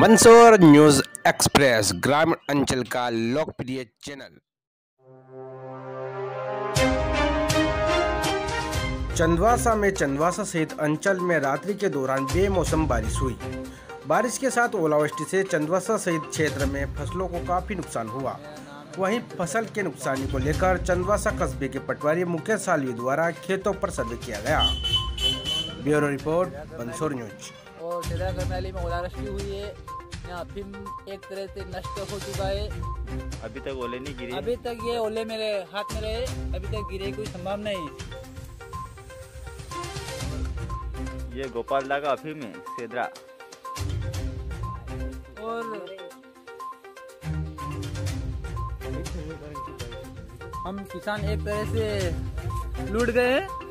Mandsaur news express ग्रामीण अंचल का लोकप्रिय चैनल। चंदवासा में चंदवासा सहित अंचल में रात्रि के दौरान बेमौसम बारिश हुई। बारिश के साथ ओलावृष्टि से चंदवासा सहित क्षेत्र में फसलों को काफी नुकसान हुआ। वहीं फसल के नुकसान को लेकर चंदवासा कस्बे के पटवारी मुकेश सालवी द्वारा खेतों पर सर्वे किया गया। Bureau report Mandsaur news. और सीधा करनाली में ओलावृष्टि हुई है। यहाँ अफीम एक तरह से नष्ट हो चुका है। अभी तक ओले नहीं गिरे। अभी तक ये ओले मेरे हाथ में रहे, अभी तक गिरे कोई संभावना नहीं। ये गोपालदा का अफीम है सेदरा। और हम किसान एक तरह से लूट गए हैं।